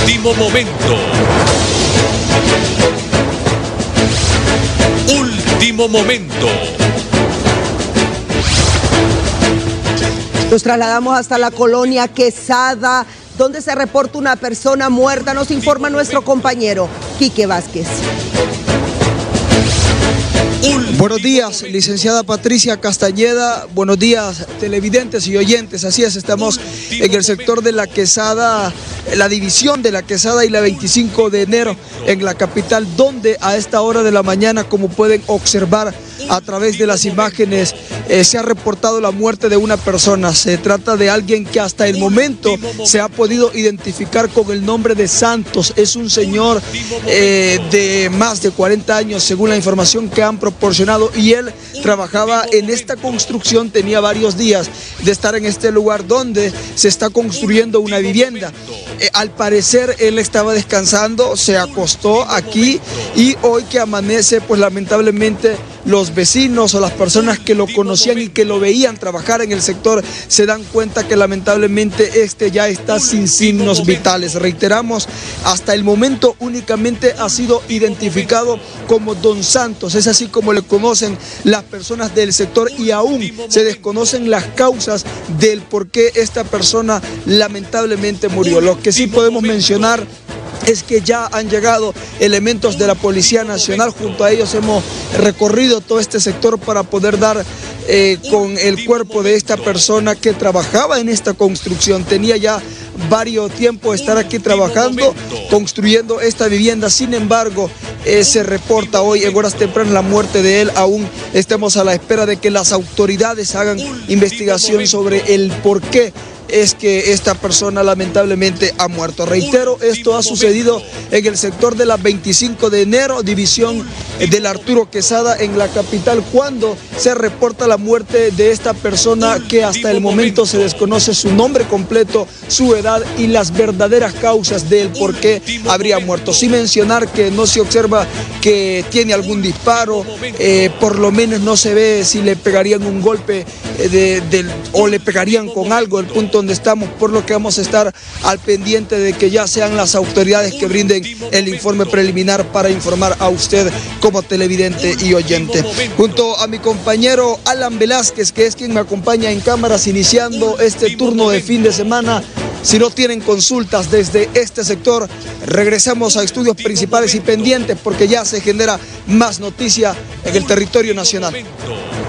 Último momento. Último momento. Nos trasladamos hasta la colonia Quesada, donde se reporta una persona muerta. Nos informa nuestro compañero Quique Vázquez. Buenos días, licenciada Patricia Castañeda. Buenos días, televidentes y oyentes. Así es, estamos en el sector de la Quesada, la división de la Quesada y la 25 de enero en la capital, donde a esta hora de la mañana, como pueden observar a través de las imágenes, se ha reportado la muerte de una persona. Se trata de alguien que hasta el momento se ha podido identificar con el nombre de Santos. Es un señor de más de 40 años, según la información que han proporcionado, y él trabajaba en esta construcción. Tenía varios días de estar en este lugar donde se está construyendo una vivienda. Al parecer él estaba descansando, se acostó aquí, y hoy que amanece, pues lamentablemente los vecinos o las personas que lo conocían y que lo veían trabajar en el sector se dan cuenta que lamentablemente este ya está sin signos vitales. Reiteramos, hasta el momento únicamente ha sido identificado como Don Santos. Es así como le conocen las personas del sector, y aún se desconocen las causas del por qué esta persona lamentablemente murió. Lo que sí podemos mencionar es que ya han llegado elementos de la Policía Nacional. Junto a ellos hemos recorrido todo este sector para poder dar con el cuerpo de esta persona que trabajaba en esta construcción. Tenía ya varios tiempo de estar aquí trabajando, construyendo esta vivienda. Sin embargo, se reporta hoy en horas tempranas la muerte de él. Aún estamos a la espera de que las autoridades hagan investigación sobre el por qué es que esta persona lamentablemente ha muerto. Reitero, esto ha sucedido en el sector de la 25 de enero, división del Arturo Quesada, en la capital, cuando se reporta la muerte de esta persona que hasta el momento se desconoce su nombre completo, su edad y las verdaderas causas del por qué habría muerto. Sin mencionar que no se observa que tiene algún disparo, por lo menos no se ve si le pegarían un golpe o le pegarían con algo. El punto donde estamos, por lo que vamos a estar al pendiente de que ya sean las autoridades que brinden el informe preliminar para informar a usted como televidente y oyente. Junto a mi compañero Alan Velázquez, que es quien me acompaña en cámaras iniciando este turno de fin de semana. Si no tienen consultas desde este sector, regresamos a estudios principales y pendientes, porque ya se genera más noticia en el territorio nacional.